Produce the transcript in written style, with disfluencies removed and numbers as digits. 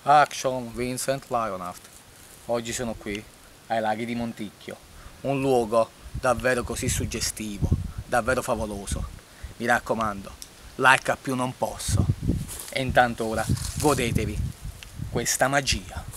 Action Vincent Lionheart. Oggi sono qui ai laghi di Monticchio, un luogo davvero così suggestivo, davvero favoloso. Mi raccomando, like a più non posso. E intanto ora godetevi questa magia.